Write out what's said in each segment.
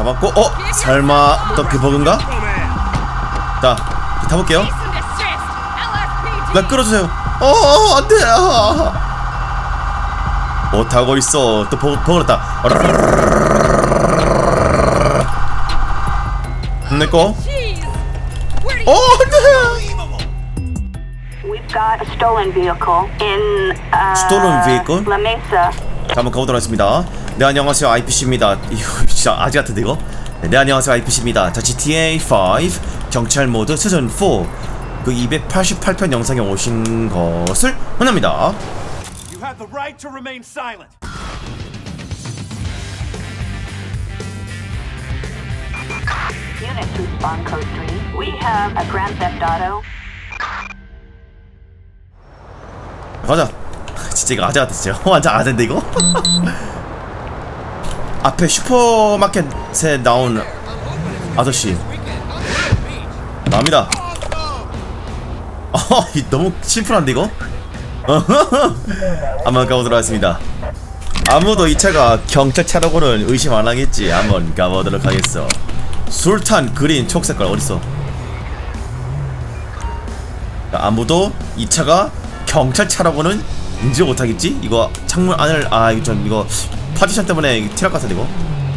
잡았고, 설마 또 그 버그인가? 자, 타볼게요. 나 끌어주세요. 안돼. 못 타고 있어. 또 버그랬다. 내꺼. 안돼. Stolen vehicle? La Mesa. 한번 가보도록 하겠습니다. 네, 안녕하세요, IPC입니다. 이거 진짜 아재 같은데 이거? 네, 안녕하세요, IPC입니다. 자, GTA 5 경찰 모드 시즌 4 그 288편 영상에 오신 것을 환영합니다. You have the right to remain silent. Unit to spawn code 3. We have a Grand Theft Auto. 가자. 진짜 이거 아재 같아 진짜. 완전 아재인데 이거? 앞에 슈퍼마켓에 나온 아저씨 나옵니다. 너무 심플한데 이거? 한번 가보도록 하겠습니다. 아무도 이 차가 경찰차라고는 의심 안 하겠지. 한번 가보도록 하겠어. 술탄 그린 초록색깔 어딨어? 아무도 이 차가 경찰차라고는 인지 못하겠지? 이거 창문 안을 이거 좀 이거 파티션 때문에 티날 것 같은데 이거?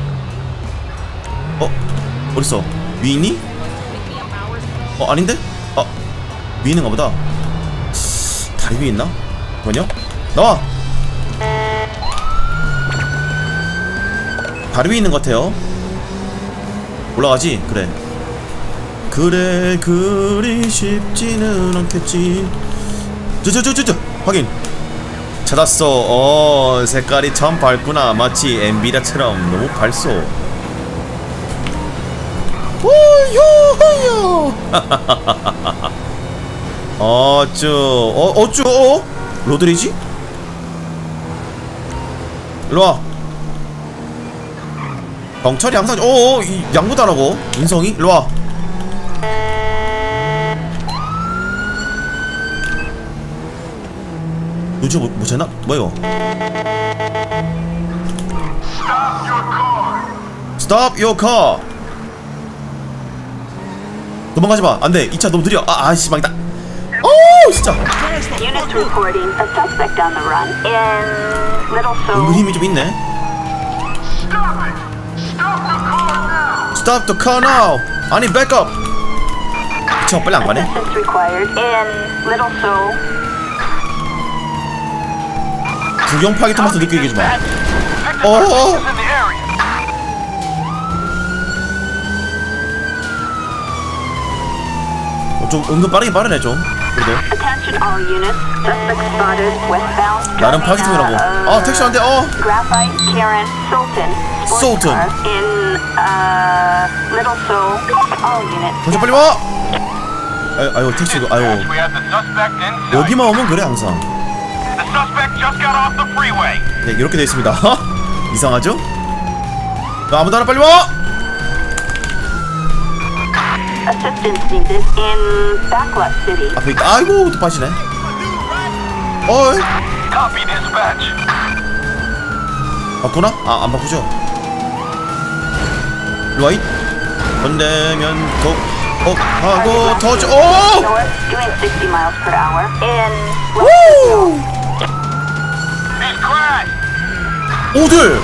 어딨어? 위 있니? 아닌데? 위 있는가 보다. 다리 위에 있나? 잠깐만요. 나와! 다리 위에 있는 것 같아요. 올라가지? 그래. 그래 그리 쉽지는 않겠지. 저 확인. 찾았어. 색깔이 참 밝구나. 마치 엔비디아처럼 너무 밝소. 오요요. 어쭈 로드리지? 일로와. 경찰이 항상 이 양보도 안하고 인성이? 일로와. 요즘 뭐 잤나? 뭐야 이거? Stop your car. 도망가지마. 안돼. 이 차 너무 느려. 아씨 망했다. 진짜 은근 힘이 좀 있네. Stop the car now. 아니 back up. 이 차가 빨리 안 가네. 구경 파기 토마토 느끼게 해주마. 좀 은근 빠르긴 빠르네 좀. 그래도 나름 파기통이라고. 택시 안돼. Sultan. 먼저 빨리 와. 아유 택시 이거 아유. 여기만 오면 그래 항상. 네, 이렇게 되어 있습니다. 이상하죠? 아무도 하나 빨리 와! 앞에 있다. 아이고 또 빠지네. 바꾸나? 안 바꾸죠? 일로와잇. 건대면 하고 터져. 오들!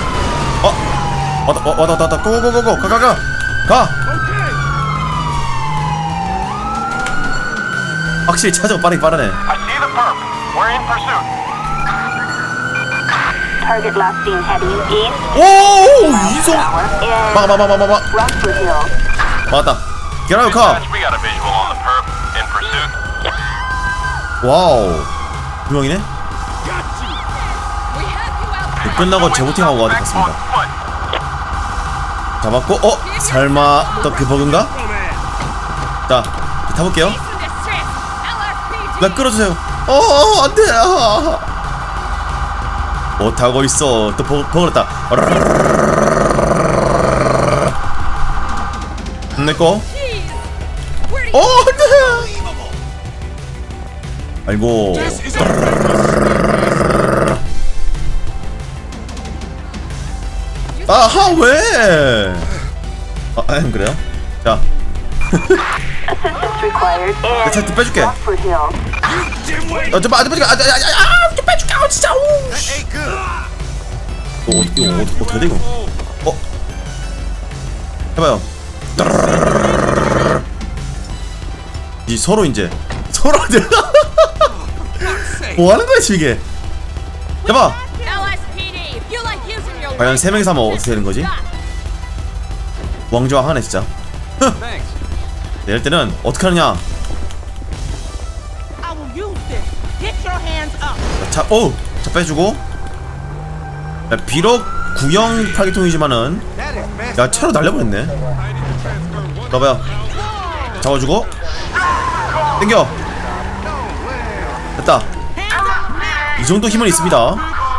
왔다 고고고고 가! 확실히 차저가 빠르네. 오! 이성! 막아 맞다. Get out of car. 와우. 유명이네? 끝나고 재부팅하고 가야 될 것 같습니다. 잡았고, 설마 또 그 버그인가? 자, 타볼게요. 나 끌어주세요. 안돼. 못 타고 있어. 또 버그랬다. 내꺼. 안돼. 아이고. 아하 왜? 그래요? 자, Assistance required in 차 빼줄게. Rockford Hill. 좀 빼줄게. 좀 빼줄게. 진짜. 이거 어떻게 돼 이거? 해봐요. 이 서로 뭐 하는 거야 지금 이게? 해봐. 과연 3명이서 하면 어떻게 되는 거지? 왕좌 하네 진짜. 내릴 때는 어떻게 하느냐? 차 빼주고. 야, 비록 구형 8기통이지만은 야 차로 날려버렸네. 봐봐요. 잡아주고 땡겨. 됐다. 이 정도 힘은 있습니다.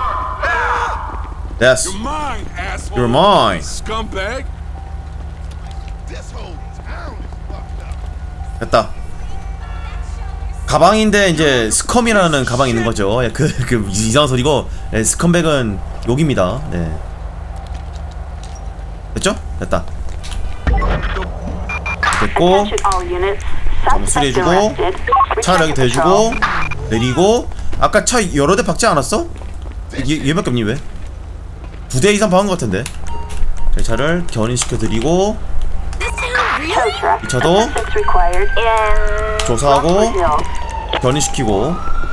Yes. You're mine. 됐다. 가방인데 이제 스컴이라는 가방이 있는 거죠. 그 이상한 소리고. 네, 스컴백은 욕입니다. 네. 됐죠? 됐다. 됐고. 한번 수리해주고. 차를 여기 대주고. 내리고. 아까 차 여러 대 박지 않았어? 얘밖에 없니 왜? 2대 이상 박은 것 같은데. 제 차를 견인시켜드리고. 이 차도 조사하고 견인시키고.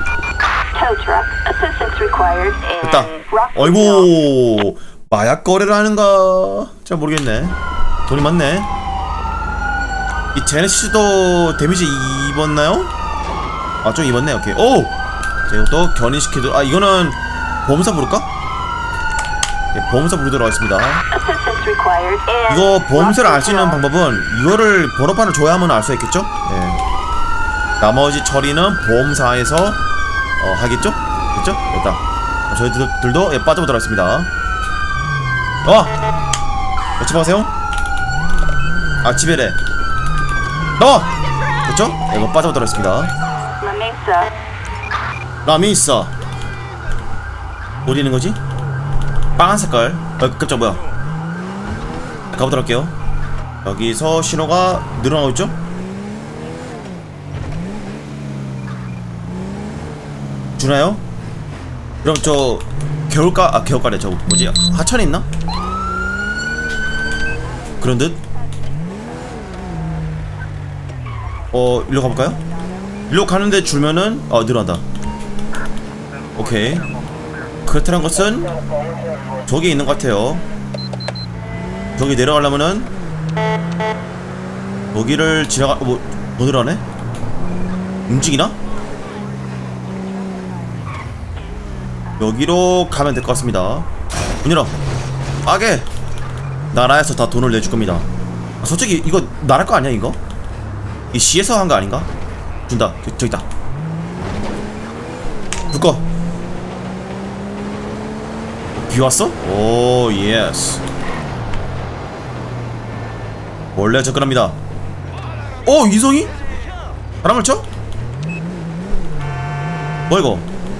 됐다. 어이구, 마약 거래를 하는가? 잘 모르겠네. 돈이 많네. 이 제네시스도 데미지 입었나요? 아, 좀 입었네. 오케이. 오! 자, 이것도 견인시키도록. 아, 이거는 보험사 부를까? 네, 보험사 부르도록 하겠습니다. 이거 보험사를 알 수 있는 방법은 이거를 번호판을 줘야 하면 알 수 있겠죠? 네. 나머지 처리는 보험사에서 하겠죠? 됐죠? 됐다. 저희들도 빠져보도록 하겠습니다. 같이 가세요. 집에래. 나와! 됐죠? 이거 빠져보도록 하겠습니다. 라미사. 어디 있는 거지? 빨간 색깔. 깜짝 뭐야? 가보도록 할게요. 여기서 신호가 늘어나고 있죠? 주나요? 그럼 저 겨울가래. 저 뭐지? 하천에 있나? 그런 듯? 일로 가볼까요? 일로 가는데 줄면은 늘어난다. 오케이. 그렇다는 것은 저기 있는 것 같아요. 저기 내려가려면은 여기를 지나가. 뭐 늘어나네? 움직이나? 여기로 가면 될 것 같습니다. 문 열어. 빠게. 나라에서 다 돈을 내줄 겁니다. 솔직히 이거 나라 거 아니야 이거? 이 시에서 한 거 아닌가? 준다. 저기 있다. 불 꺼. 비 왔어? 오 예스. 원래 접근합니다. 이성이? 바람을 쳐? 뭐야 이거?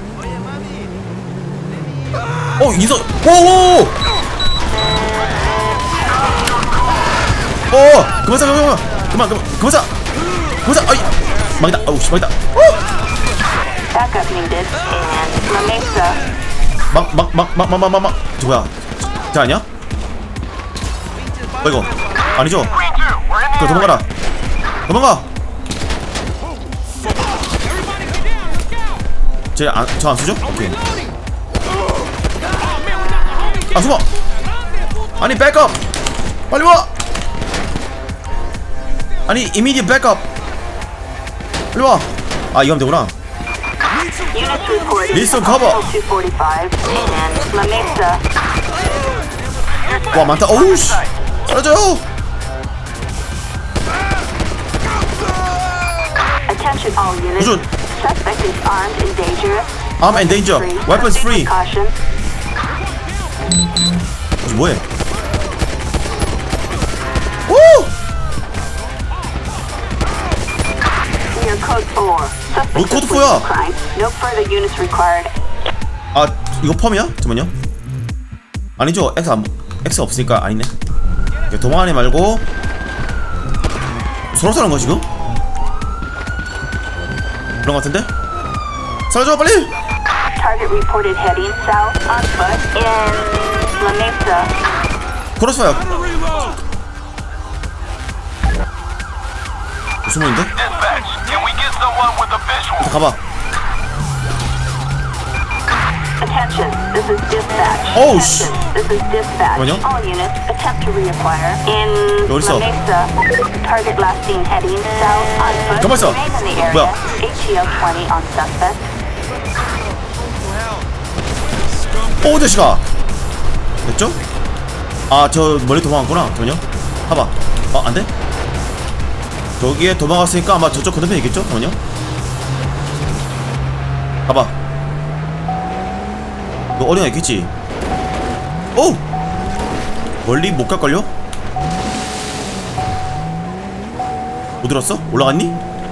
이성. 오오. 그만 사. 아이 망이다. 씨 망이다. Backup needed in La Mesa. 저 뭐야? 저 아니야? 이거 아니죠? 그거 도망가라. 도망가. 저 안 쓰죠? 오케이. 숨어. 아니 백업. 빨리 와. 아니 immediate 백업. 빨리 와. 이거 하면 되구나. 리슨 커버. 와 많다. 어우씨. 사라져요. 무슨? Armed and danger. Weapons free. 뭐해? 오! 뭐 코드 4야? 이거 펌이야? 잠깐만요. 아니죠? X 없으니까 아니네. 도망하니 말고 서로 사는 거 지금? 그런 거 같은데? 살려줘 빨리! Target reported heading south on foot in La Mesa. 걸었어요. 숨어있는데? Dispatch, can we get someone with a visual? 일단 가봐. Attention, this is dispatch. Oh, Attention, this is dispatch. 잠깐만요. All units attempt to reacquire in 여기 있어. La Mesa. Target last seen heading south on foot. 가만 있어. Remain in the area. 뭐야? ATL 20 on suspect. 오 자식아. 됐죠? 아 저 멀리 도망갔구나. 잠깐만요. 가봐. 안돼? 저기에 도망갔으니까 아마 저쪽 건너편에 있겠죠? 잠깐만요. 가봐. 너 어린애 있겠지? 오! 멀리 못 갈걸요? 못 들었어? 올라갔니?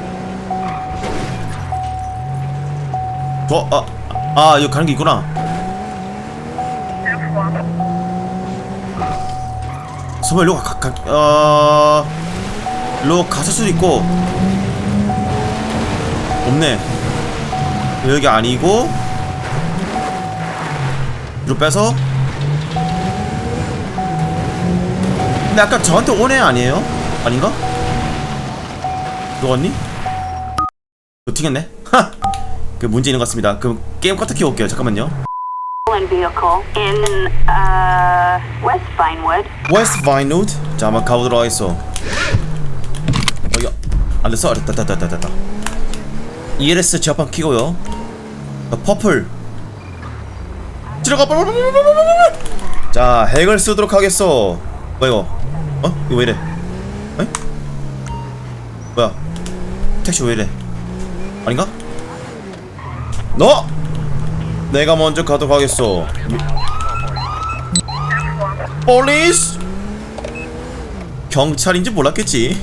여기 가는 게 있구나. 설마 일로 일로 갔을 수도 있고. 없네. 여기 아니고 뒤로 빼서. 근데 아까 저한테 온 애 아니에요? 아닌가? 들어갔니? 튀겼네? 하! 그 문제 있는 것 같습니다. 그럼 게임 카트 키워볼게요. 잠깐만요. Vehicle in West Vinewood. West Vinewood? 자, 한번 가보도록 하겠어. 야, 안 됐어? 됐다. ELS 지압판 키고요. 퍼플. 들어가. 자, 핵을 쓰도록 하겠어. 뭐야 이거? 이거 왜 이래? 에? 뭐야? 택시 왜 이래? 아닌가? 너! 내가 먼저 가도록 하겠어. 폴리스! 경찰인지 몰랐겠지.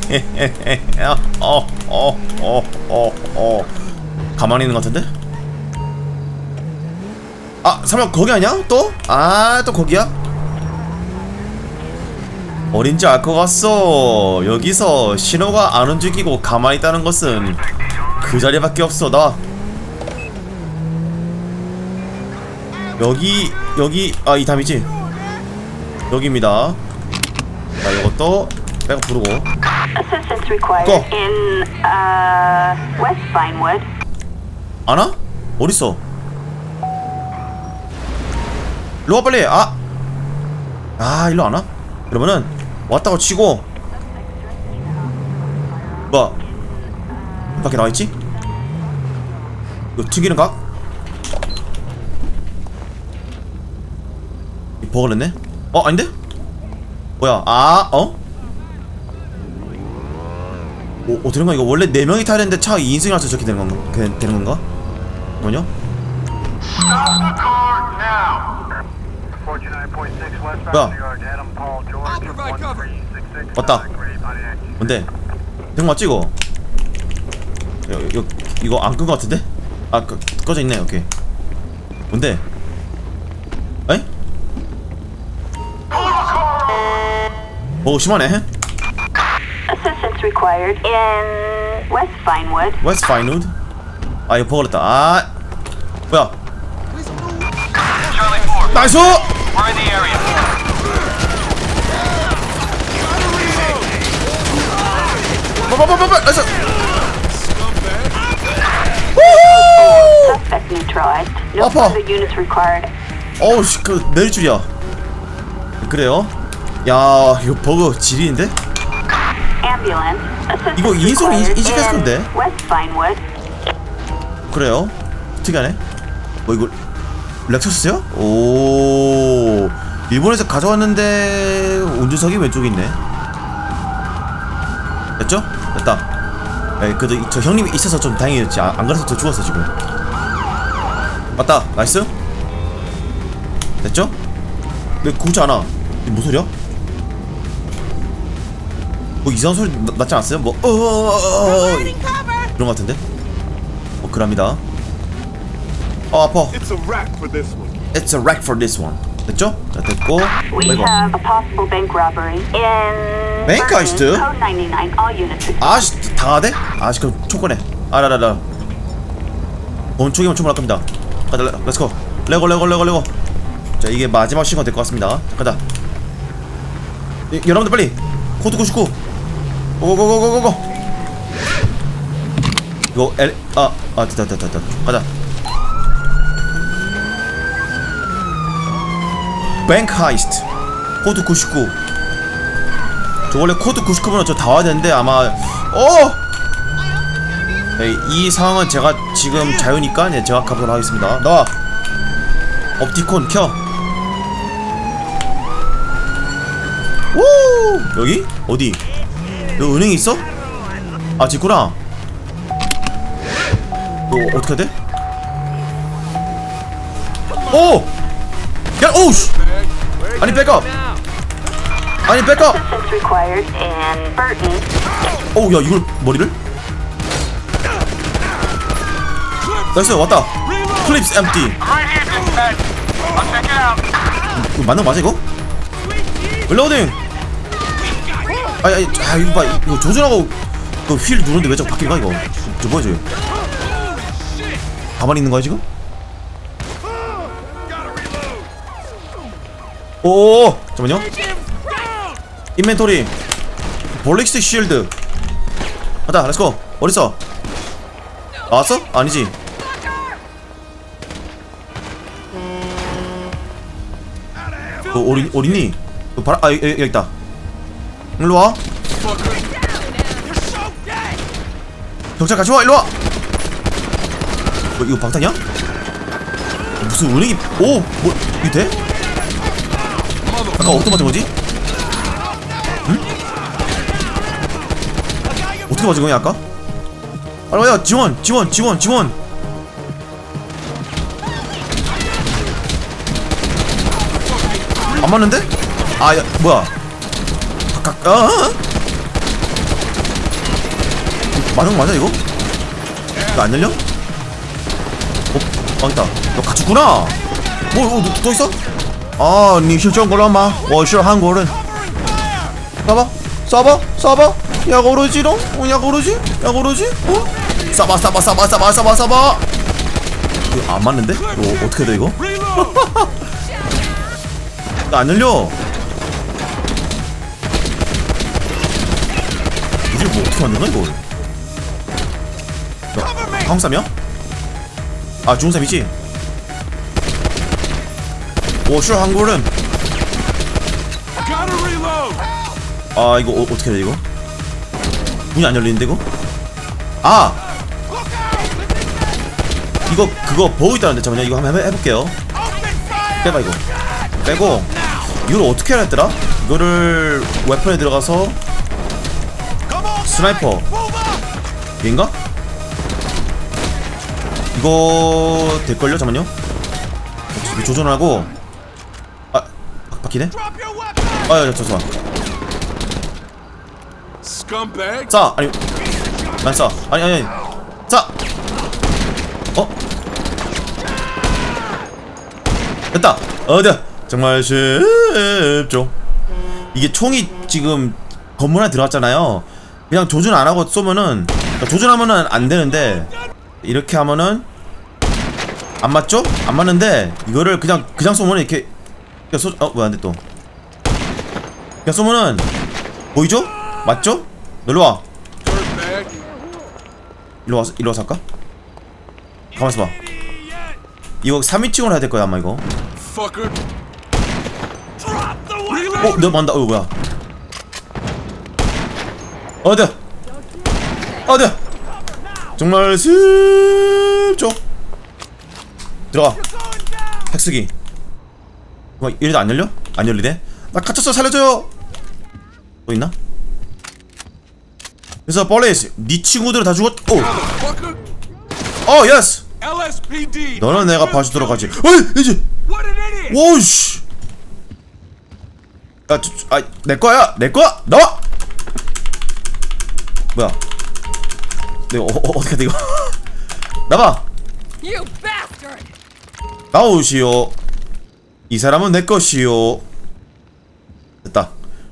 가만히 있는 것 같은데? 설마 거기 아니야? 또? 또 거기야? 어딘지 알 것 같소. 여기서 신호가 안 움직이고 가만히 있다는 것은 그 자리밖에 없어. 나 여기 이 담이지? 여기입니다. 자, 이것도 백업 부르고. Assistance required Go. in West Vinewood. 안 와? 어딨어? 일로 와 빨리. 일로 안 와? 그러면은 왔다고 치고. 뭐야? 밖에 나와있지? 이거 튀기는 각? 버글냈네? 아닌데? 뭐야? 되는 거 이거 원래 4명이 타야 되는데 차 2인승이라서 저렇게 되는 건가? 뭐냐? 뭐야? 왔다. 뭔데? 된 거 맞지 이거? 이거 안 끈 거 같은데? 꺼져 있네. 오케이. 뭔데? 에이? 심하네. Assistance required in West Vinewood. West Vinewood? 이거 버글했다. 뭐야? Charlie 4, 나이스! we're in the area. 나이스! Suspect neutralized. No 아파. further units required. 어우씨, 내릴 줄이야. 그래요? 야, 이거 버그 지리인데? Ambulance. Assistance 이거 인솔 required 인식했을 in 건데? West Vinewood. 그래요? 특이하네. 이거 렉서스요? 오, 일본에서 가져왔는데 운전석이 왼쪽에 있네. 됐죠? 됐다. 그래도 저 형님이 있어서 좀 다행이었지. 안 그래서 저 죽었어 지금. 맞다. 나이스. 됐죠? 왜 굳이 않아? 이게 무슨 소리야? 뭐 이상한 소리 났지 않았어요? 그런 거 같은데? 그랍니다. 아파. It's a wrap for this one. It's a wreck for this one. 됐죠? 자 됐고. We 이거 have a possible bank robbery in Bank heist? Code 99. All units report. 아씨 당하대? 아씨 그럼 총 꺼내. 아라라라. 권총이면 총을 할 겁니다. 가자 렛츠고. 레고. 자 이게 마지막 시간 될 것 같습니다. 가자. 여러분들 빨리 코드 99 고고고고고고. 이거 됐다. 가자. 뱅크 하이스트 코드 99. 저 원래 코드 99면 저 다 와야 되는데 아마 네, 이 상황은 제가 지금 자유니까 네, 제가 가보도록 하겠습니다. 나와. 옵티콘 켜. 오 여기? 어디? 여기 은행 있어? 아 있구나. 이거 어떻게 해야 돼? 오! 야 오우씨! 아니 백업! Assistance required in Burton. 오우 야 이걸 머리를? 나이스 왔다. 클립스 엠티. Right here, dispatch. I'll check it out. 이거 맞는 거 맞아 이거? 릴로딩. 이거 봐 이거 조준하고 그 휠 누르는데 왜 자꾸 바뀌가 이거? 저 뭐야 저기? 가만히 있는 거야 지금? 오 잠깐만요. 인벤토리 볼릭스 쉴드. 가자 렛츠고. 어딨어? 나왔어? 아니지. 너 어딨니? 너 바로 여기 있다. 일로와. 경찰 같이 와 일로와. 이거 방탄이야? 무슨 은행이 뭐 이게 돼? 아까 어떻게 맞은 거지? 응? 어떻게 맞은 거야 아까? 빨리 와요 지원. 안 맞는데? 아 야 뭐야? 맞은 거 맞아 이거? 이거 안 열려? 있다. 너 갇혔구나. 또 있어? 아, 你是中国人吗？我是韩国人。싸봐. 야 오르지롱? 야 오르지? 어? 싸봐. 이거 안 맞는데? 이거 어떻게 돼 이거? 이거 안 열려. 이게 뭐 어떻게 만든 거야 이거? 한국 사람이야? 아 중국 사람이지? 我是韩国人. Gotta reload. 아 이거 어떻게 해야 돼 이거? 문이 안 열리는데 이거? 아! 이거 그거 보고 있다는데 잠깐만요. 이거 한번 해볼게요. 빼봐 이거. 빼고 이걸 어떻게 해야 했더라? 이거를 웨폰에 들어가서 스나이퍼 얘인가? 이거 될걸요? 잠깐만요. 조준하고 바뀌네? 잠깐만. Scumbag. 싸! 아니 난 싸! 아니 싸! 됐다! 어디야! 정말 쉽죠. 이게 총이 지금 건물 안에 들어갔잖아요. 그냥 조준 안하고 쏘면은 조준하면은 안되는데 이렇게 하면은 안 맞죠? 안 맞는데 이거를 그냥 쏘면은 이렇게 왜 안돼 또? 그냥 쏘면은 보이죠? 맞죠? 일로와. 일로와서 할까? 가만있어 봐. 이거 3인칭으로 해야 될 거야 아마 이거. 내가 맞다. 뭐야? 어디야? 정말 쉽죠? 들어가. 핵쓰기. 이래도 안 열려? 안 열리네? 나 갇혔어 살려줘요. 또 있나? 그래서 폴리스 네 친구들 다 죽었. 예스. 너는 내가 봐주도록 하지. 이제 오우씨. 내거야 나와. 뭐야 내가 어떻게 해야 돼 이거. 나가. 나오시오. 이 사람은 내 것이요. 됐다.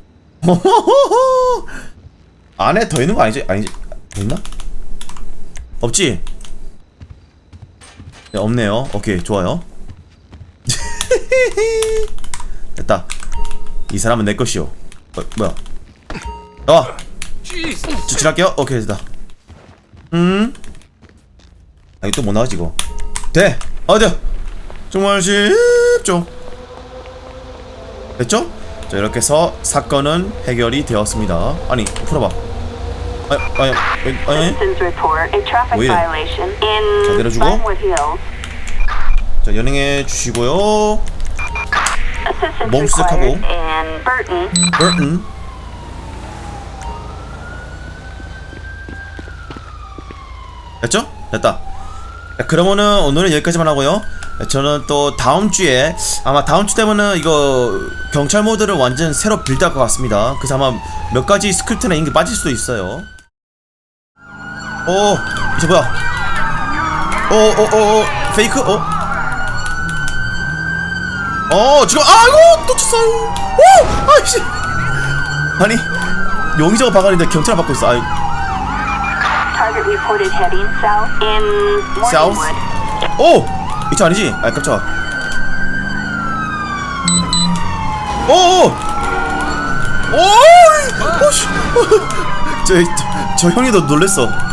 안에 더 있는 거 아니지? 아니지? 더 있나? 없지? 네, 없네요. 오케이, 좋아요. 됐다. 이 사람은 내 것이요. 뭐야? 나와. 지칠할게요. 오케이, 됐다. 아, 이거 또 못 나가지 이거. 돼. 돼. 정말 쉽죠. 됐죠? 자, 이렇게 해서 사건은 해결이 되었습니다. 아니, 풀어봐. Citizens report a traffic 왜 이래? violation in 자, 내려주고. Vinewood Hills. 자, 연행해 주시고요. Assistance 몸 수색하고. required in Burton. burton. 됐죠? 됐다. 자, 그러면은 오늘은 여기까지만 하고요. 저는 또 다음 주에 아마 다음 주 되면은 이거 경찰 모드를 완전 새로 빌드할 것 같습니다. 그래서 아마 몇 가지 스크립트나 이런 게 빠질 수도 있어요. 이제 뭐야? 페이크? 지금 아이고 또 쳤어요. 아이씨. 아니 용의자가 박아는데 경찰을 받고 있어. 아이. Target reported heading south in South? Morningwood. 이차 아니지? 아 깜짝아. 저 형님도 놀랬어.